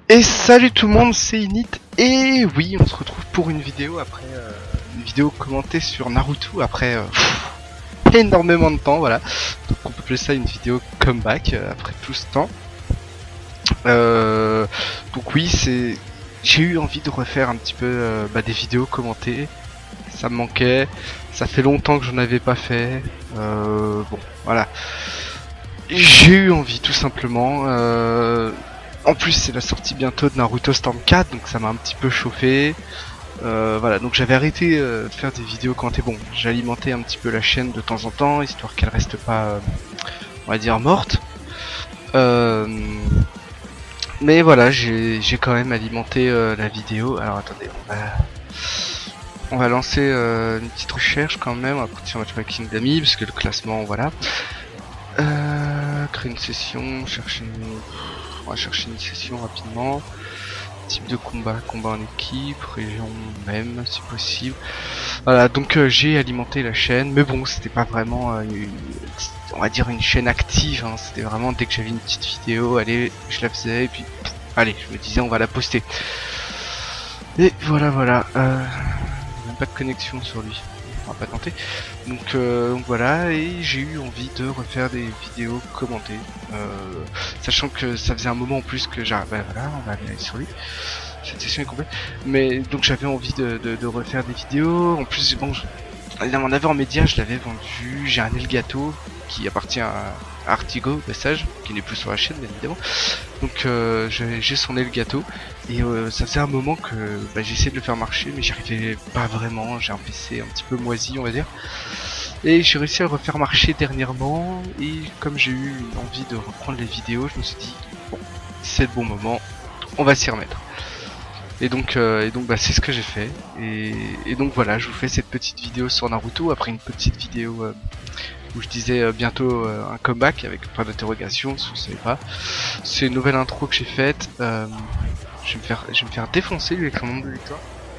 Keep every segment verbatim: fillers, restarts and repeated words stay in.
Et salut tout le monde, c'est Init, et oui, on se retrouve pour une vidéo après euh, une vidéo commentée sur Naruto après euh, pff, énormément de temps, voilà. Donc on peut appeler ça une vidéo comeback euh, après tout ce temps. Euh, donc oui, c'est, j'ai eu envie de refaire un petit peu euh, bah, des vidéos commentées. Ça me manquait, ça fait longtemps que j'en avais pas fait. Euh, bon, voilà. J'ai eu envie tout simplement. Euh, En plus, c'est la sortie bientôt de Naruto Storm quatre, donc ça m'a un petit peu chauffé. Euh, voilà, donc j'avais arrêté euh, de faire des vidéos quand t'es bon. J'alimentais un petit peu la chaîne de temps en temps, histoire qu'elle reste pas, euh, on va dire, morte. Euh, mais voilà, j'ai quand même alimenté euh, la vidéo. Alors attendez, on va, on va lancer euh, une petite recherche quand même. On va partir en matchmaking d'amis, parce que le classement, voilà. Euh, créer une session, chercher une... On va chercher une session rapidement. Type de combat, combat en équipe, région même si possible. Voilà, donc euh, j'ai alimenté la chaîne, mais bon, c'était pas vraiment euh, une, on va dire une chaîne active, hein. C'était vraiment dès que j'avais une petite vidéo, allez, je la faisais, et puis pff, allez, je me disais on va la poster. Et voilà, voilà. Euh, même pas de connexion sur lui. On va pas tenter. Donc, euh, donc voilà, et j'ai eu envie de refaire des vidéos commentées, euh, sachant que ça faisait un moment en plus que j'arrive. Bah, voilà, on va aller sur lui. Cette session est complète. Mais donc j'avais envie de, de, de refaire des vidéos. En plus, bon, je, on avait en média, je l'avais vendu. J'ai un Elgato qui appartient à Artigo, au passage, qui n'est plus sur la chaîne, bien évidemment. Donc euh, j'ai son Elgato et euh, ça faisait un moment que bah, j'essayais de le faire marcher, mais j'y arrivais pas vraiment. J'ai un P C un petit peu moisi, on va dire. Et j'ai réussi à le refaire marcher dernièrement. Et comme j'ai eu une envie de reprendre les vidéos, je me suis dit bon, c'est le bon moment, on va s'y remettre. Et donc, euh, et donc bah, c'est ce que j'ai fait. Et, et donc voilà, je vous fais cette petite vidéo sur Naruto après une petite vidéo euh, où je disais euh, bientôt euh, un comeback avec point d'interrogation, si vous savez pas. C'est une nouvelle intro que j'ai faite. Euh, je vais me faire, je vais me faire défoncer lui avec son nombre de victoires.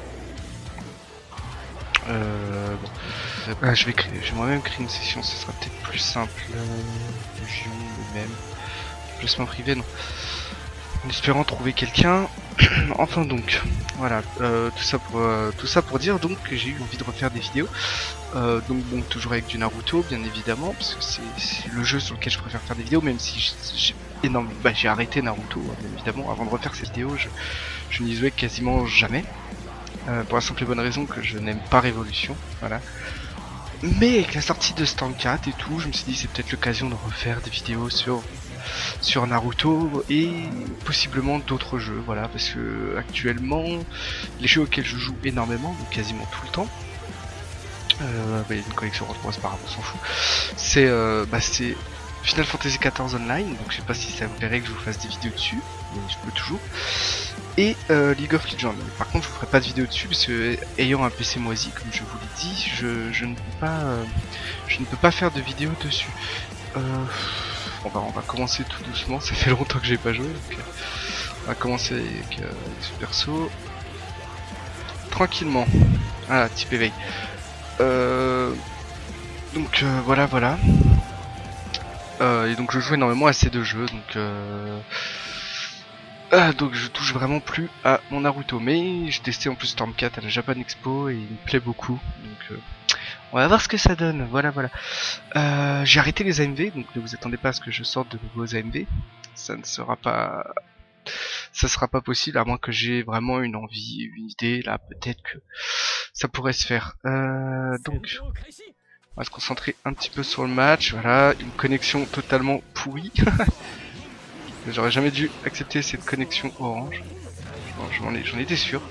Euh, bon. Ah, je vais créer, je vais moi-même créer une session, ce sera peut-être plus simple. Euh, région, le même. Placement privé, non. En espérant trouver quelqu'un. Enfin donc, voilà, euh, tout ça pour euh, tout ça pour dire donc que j'ai eu envie de refaire des vidéos. Euh, donc bon, toujours avec du Naruto, bien évidemment, parce que c'est le jeu sur lequel je préfère faire des vidéos, même si j'ai énorme, bah, j'ai arrêté Naruto, hein, bien évidemment, avant de refaire cette vidéo, je, je n'y jouais quasiment jamais, euh, pour la simple et bonne raison que je n'aime pas Révolution, voilà. Mais avec la sortie de Storm quatre et tout, je me suis dit c'est peut-être l'occasion de refaire des vidéos sur sur Naruto et possiblement d'autres jeux, voilà, parce que actuellement les jeux auxquels je joue énormément, donc quasiment tout le temps, euh, bah, il y a une collection trois, c'est pas grave, on s'en fout, c'est euh, bah, c'est Final Fantasy quatorze Online, donc je sais pas si ça vous plairait que je vous fasse des vidéos dessus, mais je peux toujours, et euh, League of Legends. Par contre je vous ferai pas de vidéo dessus parce que ayant un P C moisi, comme je vous l'ai dit, je, je ne peux pas euh, je ne peux pas faire de vidéo dessus. Euh, on va, on va commencer tout doucement, ça fait longtemps que j'ai pas joué, donc euh, on va commencer avec, euh, avec ce perso tranquillement. Voilà, type éveil. Euh, donc euh, voilà, voilà. Euh, et donc je joue énormément à ces deux jeux, donc euh, ah, donc je touche vraiment plus à mon Naruto, mais j'ai testé en plus Storm quatre à la Japan Expo et il me plaît beaucoup, donc euh, on va voir ce que ça donne, voilà voilà. Euh, j'ai arrêté les A M V, donc ne vous attendez pas à ce que je sorte de nouveaux A M V, ça ne sera pas ça sera pas possible à moins que j'ai vraiment une envie, une idée, là peut-être que ça pourrait se faire. Euh, donc on va se concentrer un petit peu sur le match, voilà, une connexion totalement pourrie. J'aurais jamais dû accepter cette connexion orange. J'en ai, j'en étais sûr.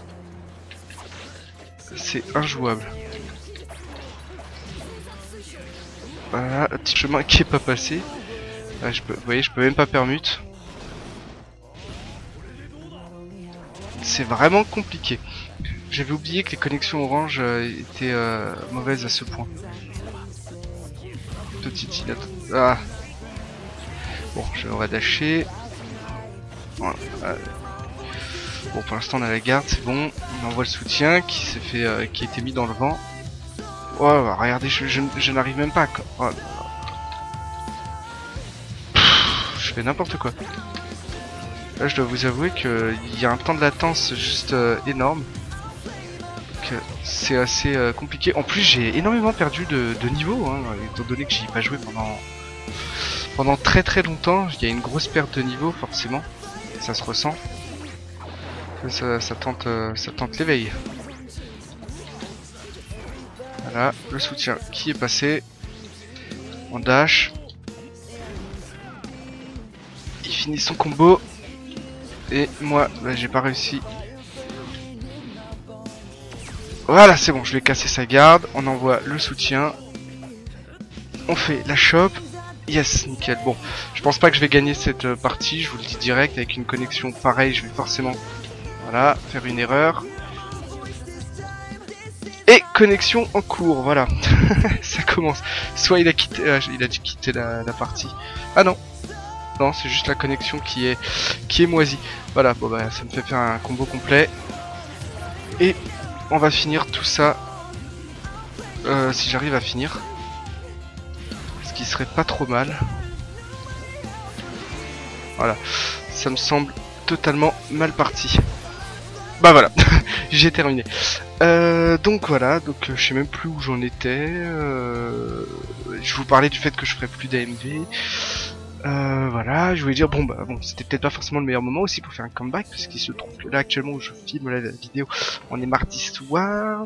C'est injouable. Voilà, un petit chemin qui est pas passé. Ah, je peux, vous voyez, je peux même pas permute. C'est vraiment compliqué. J'avais oublié que les connexions orange euh, étaient euh, mauvaises à ce point. Petite île. Ah. Bon, je vais dasher. Voilà. Bon, pour l'instant on a la garde, c'est bon. On envoie le soutien qui s'est fait, euh, qui a été mis dans le vent. Oh, regardez, je, je, je n'arrive même pas. Oh, pff, je fais n'importe quoi. Là, je dois vous avouer qu'il y a un temps de latence juste euh, énorme. C'est assez euh, compliqué. En plus, j'ai énormément perdu de, de niveau, hein, étant donné que j'y ai pas joué pendant pendant très très longtemps. Il y a une grosse perte de niveau, forcément. Ça se ressent. Ça, ça tente, euh, ça tente l'éveil. Voilà, le soutien qui est passé. On dash. Il finit son combo. Et moi, bah, j'ai pas réussi. Voilà, c'est bon, je vais casser sa garde. On envoie le soutien. On fait la chope. Yes, nickel. Bon, je pense pas que je vais gagner cette euh, partie. Je vous le dis direct. Avec une connexion pareille, je vais forcément, voilà, faire une erreur. Et connexion en cours, voilà. Ça commence. Soit il a quitté, euh, il a dû quitter la, la partie. Ah non, non, c'est juste la connexion qui est qui est moisie. Voilà, bon bah ça me fait faire un combo complet. Et on va finir tout ça, euh, si j'arrive à finir, ce qui serait pas trop mal. Voilà, ça me semble totalement mal parti. Bah voilà, j'ai terminé. Euh, donc voilà, donc je sais même plus où j'en étais. Euh, je vous parlais du fait que je ferais plus d'A M V. Euh, voilà, je voulais dire bon bah bon, c'était peut-être pas forcément le meilleur moment aussi pour faire un comeback, parce qu'il se trouve que là actuellement où je filme la, la vidéo, on est mardi soir.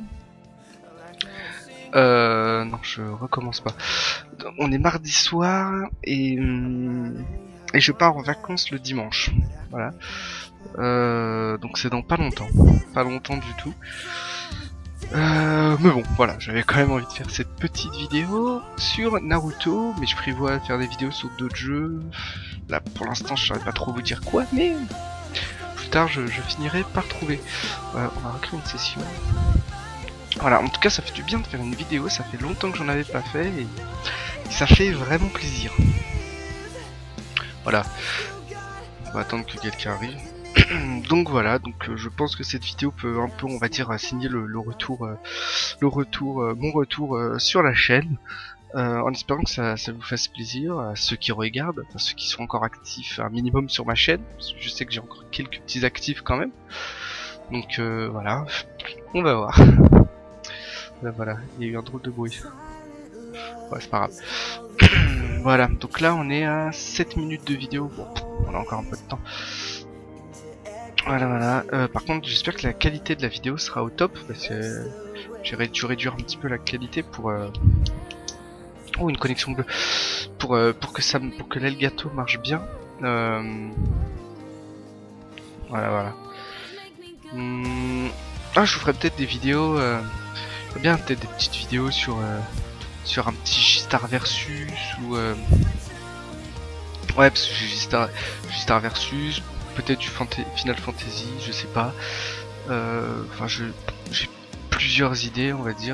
Euh, non, je recommence pas. On est mardi soir et et je pars en vacances le dimanche. Voilà. Euh, donc c'est dans pas longtemps, pas longtemps du tout. Euh, mais bon, voilà, j'avais quand même envie de faire cette petite vidéo sur Naruto, mais je prévois faire des vidéos sur d'autres jeux. Là, pour l'instant, je saurais pas trop vous dire quoi, mais plus tard, je, je finirai par trouver. Voilà, on va recréer une session. Voilà, en tout cas, ça fait du bien de faire une vidéo, ça fait longtemps que j'en avais pas fait, et, et ça fait vraiment plaisir. Voilà, on va attendre que quelqu'un arrive. Donc voilà, donc euh, je pense que cette vidéo peut un peu, on va dire, signer le, le retour, euh, le retour, euh, mon retour euh, sur la chaîne, euh, en espérant que ça, ça vous fasse plaisir à ceux qui regardent, à ceux qui sont encore actifs un minimum sur ma chaîne, parce que je sais que j'ai encore quelques petits actifs quand même. Donc euh, voilà, on va voir. Là, voilà, il y a eu un drôle de bruit. Ouais, c'est pas grave. Voilà, donc là on est à sept minutes de vidéo, bon, on a encore un peu de temps. Voilà, voilà. Euh, par contre, j'espère que la qualité de la vidéo sera au top, parce que j'ai dû réduire un petit peu la qualité pour... Euh... Oh, une connexion bleue. Pour, euh, pour que ça, pour que l'Elgato marche bien. Euh... Voilà, voilà. Hum... Ah, je vous ferai peut-être des vidéos... Euh... bien, peut-être des petites vidéos sur... Euh... sur un petit G-Star Versus, ou... Euh... Ouais, parce que j'ai G-Star... G-Star Versus... Peut-être du Fanta Final Fantasy, je sais pas. Euh, enfin, je j'ai plusieurs idées, on va dire.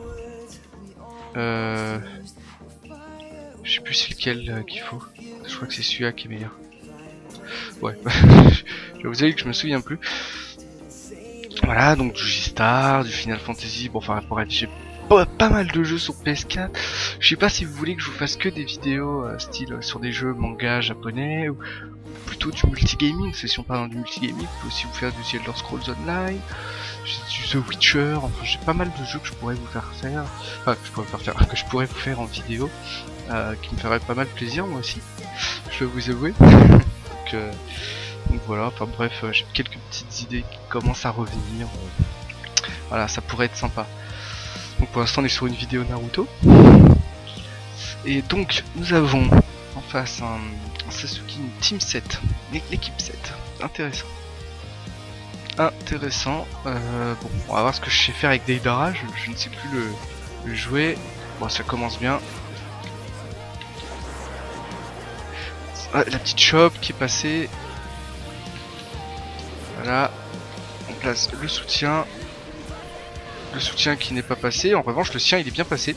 Euh, je sais plus c'est lequel euh, qu'il faut. Je crois que c'est celui-là qui est meilleur. Ouais, je vais vous avouer que je me souviens plus. Voilà, donc du G-Star, du Final Fantasy. Bon, enfin, pour être, j'ai pas, pas mal de jeux sur P S quatre. Je sais pas si vous voulez que je vous fasse que des vidéos euh, style sur des jeux manga japonais ou plutôt du multigaming. C'est si on parle dans du multigaming, je peux aussi vous faire du Elder Scrolls Online, du The Witcher. Enfin, j'ai pas mal de jeux que je pourrais vous faire faire, enfin que je pourrais vous faire faire, que je pourrais vous faire en vidéo, euh, qui me ferait pas mal plaisir moi aussi. Je vais vous avouer. donc, euh, donc voilà. Enfin bref, euh, j'ai quelques petites idées qui commencent à revenir. Voilà, ça pourrait être sympa. Donc pour l'instant on est sur une vidéo Naruto. Et donc nous avons en face un, un Sasuke Team sept, l'équipe sept. Intéressant. Intéressant. Euh, bon, on va voir ce que je sais faire avec Deidara, je, je ne sais plus le, le jouer. Bon, ça commence bien. Ah, la petite chope qui est passée. Voilà. On place le soutien. Le soutien qui n'est pas passé. En revanche, le sien il est bien passé.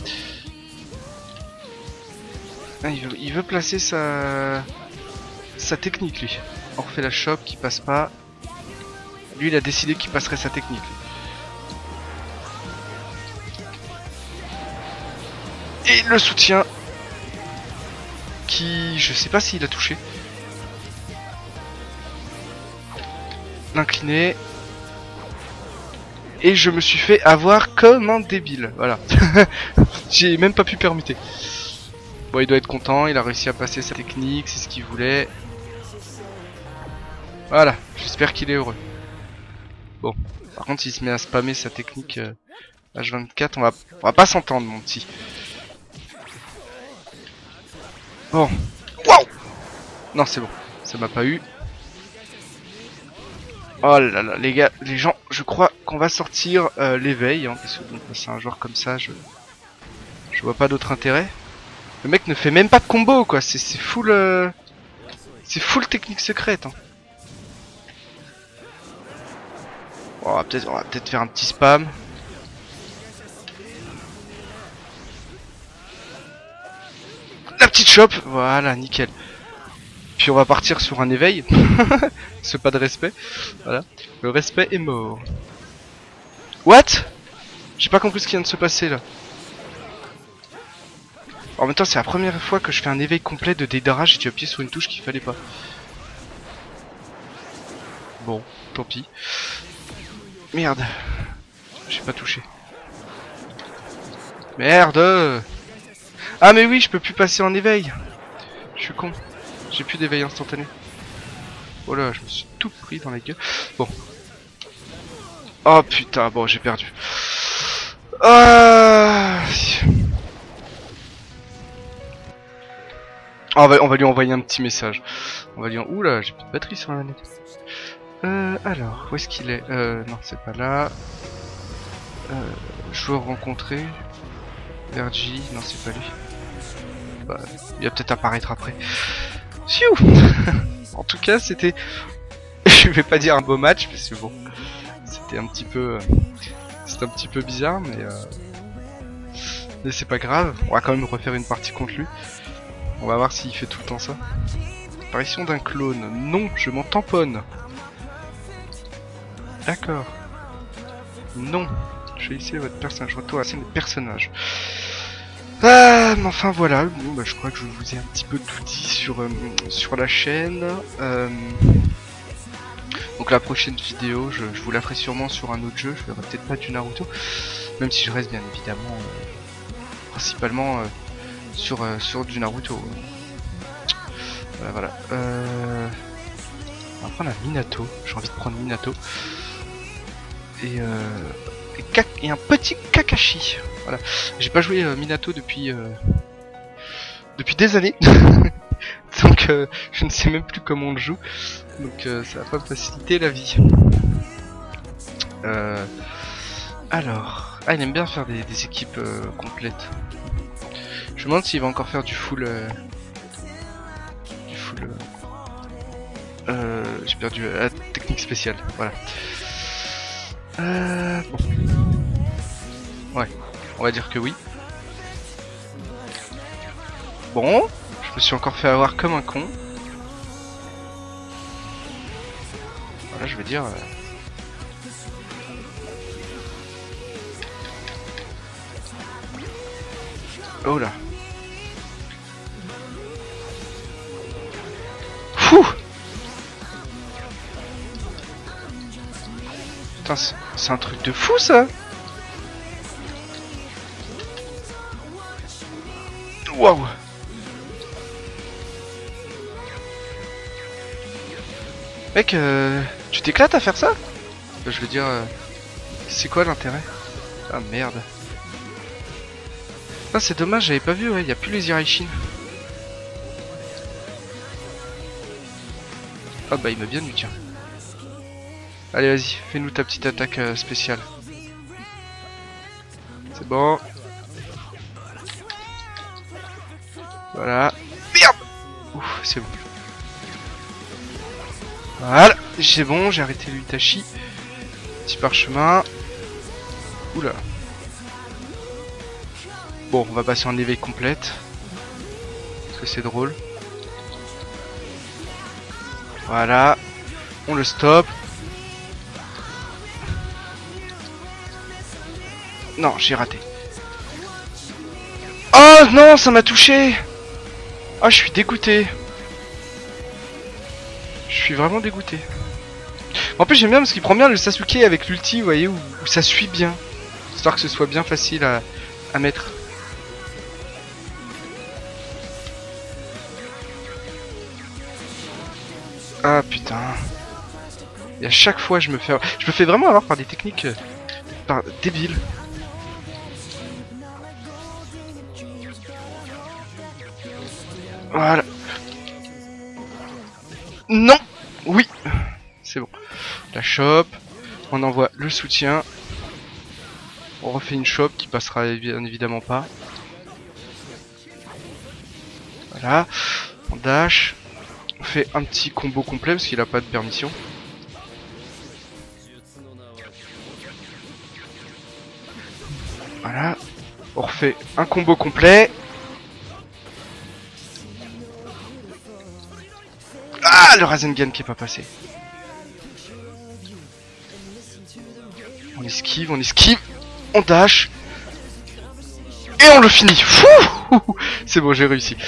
Ah, il, veut, il veut placer sa sa technique lui. On refait la chope qui passe pas. Lui il a décidé qu'il passerait sa technique. Et le soutien qui, je sais pas s'il a touché. l'incliner. Et je me suis fait avoir comme un débile. Voilà. J'ai même pas pu permuter. Bon, il doit être content. Il a réussi à passer sa technique. C'est ce qu'il voulait. Voilà. J'espère qu'il est heureux. Bon. Par contre, s'il se met à spammer sa technique euh, H vingt-quatre, on va, on va pas s'entendre, mon petit. Bon. Waouh! Non, c'est bon. Ça m'a pas eu. Oh là là, les gars, les gens, je crois qu'on va sortir euh, l'éveil, hein, parce que bon, c'est un joueur comme ça, je je vois pas d'autre intérêt. Le mec ne fait même pas de combo, quoi. C'est c'est full, euh... c'est full technique secrète. Hein. Bon, on va peut-être, on va peut-être faire un petit spam. La petite chope, voilà, nickel. Puis on va partir sur un éveil. C'est pas de respect. Voilà. Le respect est mort. What? J'ai pas compris ce qui vient de se passer là. En même temps, c'est la première fois que je fais un éveil complet de Deidara. J'ai dû appuyer sur une touche qu'il fallait pas. Bon, tant pis. Merde. J'ai pas touché. Merde. Ah mais oui, je peux plus passer en éveil. Je suis con. J'ai plus d'éveil instantané. Oh là, je me suis tout pris dans la gueule. Bon. Oh putain, bon, j'ai perdu. Ah... Oh, on, va, on va lui envoyer un petit message. On va lui en... Ouh là, j'ai plus de batterie sur la manette. Euh, alors, où est-ce qu'il est, euh, non, c'est pas là. Euh, joueur rencontré. Vergi, non, c'est pas lui. Bah, il va peut-être apparaître après. Pfiou. En tout cas, c'était... Je vais pas dire un beau match, parce que bon... C'était un petit peu... C'était un petit peu bizarre, mais... Euh... Mais c'est pas grave. On va quand même refaire une partie contre lui. On va voir s'il fait tout le temps ça. Apparition d'un clone. Non, je m'en tamponne. D'accord. Non. Choisissez votre personnage. Retour à la scène des personnages. Ah, mais enfin voilà. Bon, bah, je crois que je vous ai un petit peu tout dit sur, euh, sur la chaîne. Euh... Donc la prochaine vidéo, je, je vous la ferai sûrement sur un autre jeu. Je ferai peut-être pas du Naruto. Même si je reste bien évidemment euh, principalement euh, sur, euh, sur du Naruto. Voilà, voilà. Euh... On va prendre un Minato. J'ai envie de prendre Minato. Et, euh... et, Kak... et un petit Kakashi. Voilà. J'ai pas joué euh, Minato depuis euh... depuis des années. Donc euh, je ne sais même plus comment on le joue. Donc euh, ça va pas me faciliter la vie. Euh... Alors... Ah, il aime bien faire des, des équipes euh, complètes. Je me demande s'il va encore faire du full... Euh... Du full... Euh... Euh, j'ai perdu la technique spéciale, voilà. Euh, bon. Ouais, on va dire que oui. Bon, je me suis encore fait avoir comme un con. Voilà, je veux dire... Euh... Oh là. Fouh. Putain, c'est un truc de fou ça. Waouh. Mec, euh, tu t'éclates à faire ça? Je veux dire, euh, c'est quoi l'intérêt? Ah merde. Ah, c'est dommage, j'avais pas vu, ouais, y a plus les Iraishin. Ah bah il m'a bien eu, tiens. Allez, vas-y, fais-nous ta petite attaque euh, spéciale. C'est bon. Voilà. Merde. Ouf, c'est bon. Voilà, c'est bon, j'ai arrêté l'Itachi. Petit parchemin. Oula. Bon, on va passer en éveil complète. Parce que c'est drôle. Voilà. On le stoppe. Non, j'ai raté. Oh non, ça m'a touché. Ah, je suis dégoûté. Je suis vraiment dégoûté. En plus j'aime bien parce qu'il prend bien le Sasuke avec l'ulti, vous voyez, où, où ça suit bien. Histoire que ce soit bien facile à, à mettre. Ah putain. Et à chaque fois je me fais... Je me fais vraiment avoir par des techniques... Euh, par... débiles. Voilà. Non. Oui. C'est bon. La chope. On envoie le soutien. On refait une chope qui passera bien évidemment pas. Voilà. On dash. On fait un petit combo complet parce qu'il a pas de permission. Voilà. On refait un combo complet. Ah, le Rasengan qui est pas passé. On esquive, on esquive. On dash. Et on le finit. C'est bon, j'ai réussi.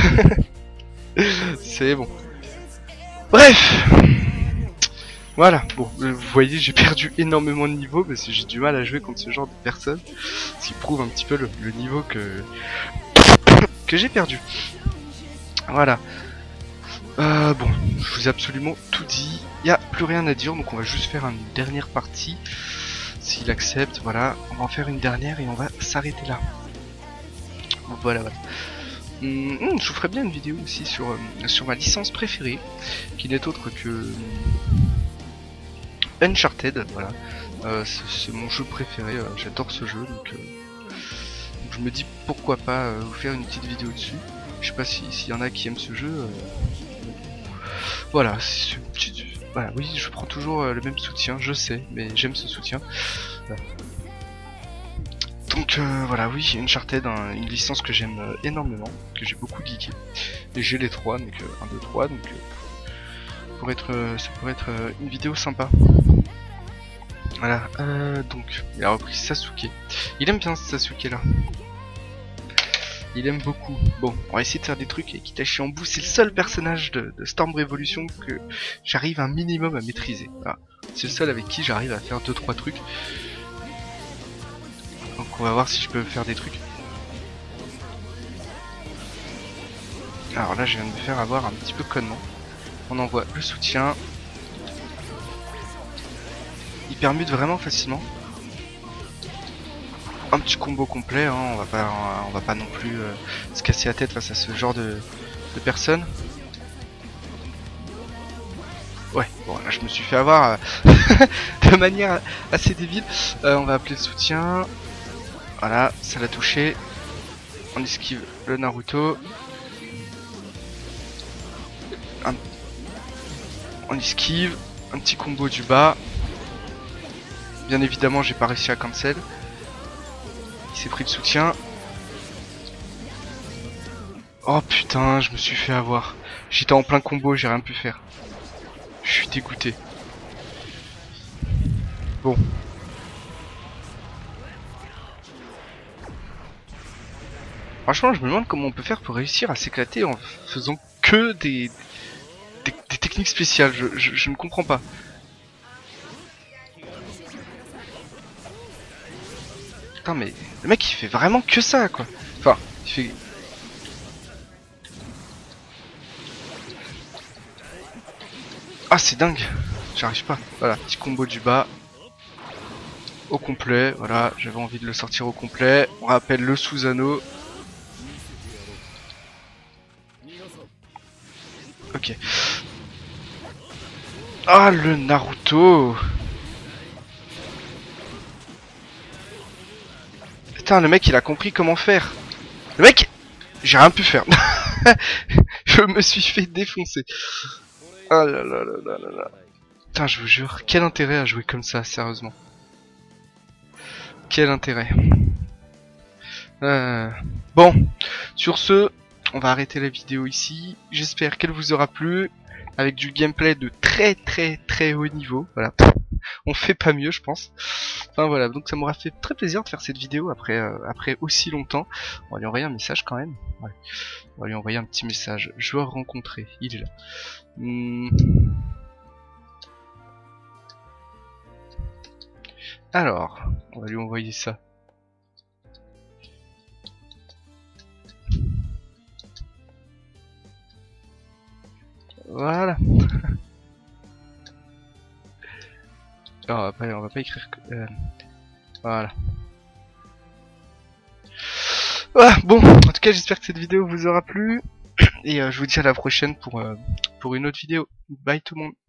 C'est bon. Bref. Voilà. Bon, vous voyez, j'ai perdu énormément de niveau parce que j'ai du mal à jouer contre ce genre de personnes. Ce qui prouve un petit peu le, le niveau que que j'ai perdu. Voilà. Euh, bon, je vous ai absolument tout dit. Il n'y a plus rien à dire, donc on va juste faire une dernière partie. S'il accepte, voilà. On va en faire une dernière et on va s'arrêter là. Voilà, voilà. Hum, je vous ferai bien une vidéo aussi sur, euh, sur ma licence préférée, qui n'est autre que euh, Uncharted, voilà. Euh, c'est mon jeu préféré, euh, j'adore ce jeu, donc, euh, donc je me dis pourquoi pas euh, vous faire une petite vidéo dessus. Je sais pas s'il si y en a qui aiment ce jeu. Euh, voilà, petite... voilà, oui, je prends toujours euh, le même soutien, je sais, mais j'aime ce soutien. Voilà. Donc euh, voilà, oui, Uncharted, hein, une licence que j'aime euh, énormément, que j'ai beaucoup geeké. Et j'ai les trois, donc un, deux, trois, donc euh, pour être, euh, ça pourrait être euh, une vidéo sympa. Voilà, euh, donc il a repris Sasuke. Il aime bien ce Sasuke là. Il aime beaucoup. Bon, on va essayer de faire des trucs avec Itachi en bout. C'est le seul personnage de, de Storm Revolution que j'arrive un minimum à maîtriser. Voilà. C'est le seul avec qui j'arrive à faire deux trois trucs. Donc on va voir si je peux faire des trucs. Alors là je viens de me faire avoir un petit peu connement. On envoie le soutien. Il permute vraiment facilement. Un petit combo complet, hein. on va pas on va pas non plus euh, se casser la tête face à ce genre de, de personnes. Ouais, bon là je me suis fait avoir euh, de manière assez débile. Euh, on va appeler le soutien. Voilà, ça l'a touché. On esquive le Naruto. Un... On esquive. Un petit combo du bas. Bien évidemment, j'ai pas réussi à cancel. Il s'est pris le soutien. Oh putain, je me suis fait avoir. J'étais en plein combo, j'ai rien pu faire. Je suis dégoûté. Bon. Franchement, je me demande comment on peut faire pour réussir à s'éclater en faisant que des, des, des techniques spéciales. Je, je, je ne comprends pas. Putain, mais le mec il fait vraiment que ça, quoi. Enfin, il fait... Ah, c'est dingue. J'arrive pas. Voilà, petit combo du bas. Au complet, voilà, j'avais envie de le sortir au complet. On rappelle le Susanoo. Ok. Ah, le Naruto. Putain, le mec il a compris comment faire. Le mec, j'ai rien pu faire. Je me suis fait défoncer. Ah là là là là là là. Putain, je vous jure, quel intérêt à jouer comme ça, sérieusement. Quel intérêt. Euh... Bon, sur ce, on va arrêter la vidéo ici. J'espère qu'elle vous aura plu. Avec du gameplay de très très très haut niveau. Voilà. On fait pas mieux, je pense. Enfin voilà, donc ça m'aura fait très plaisir de faire cette vidéo après euh, après aussi longtemps. On va lui envoyer un message quand même. Ouais. On va lui envoyer un petit message. Joueur rencontré, il est là. Hum... Alors, on va lui envoyer ça. Voilà. Alors, on va pas, on va pas écrire... Euh, voilà. Voilà, bon, en tout cas j'espère que cette vidéo vous aura plu. Et euh, je vous dis à la prochaine pour, euh, pour une autre vidéo. Bye tout le monde.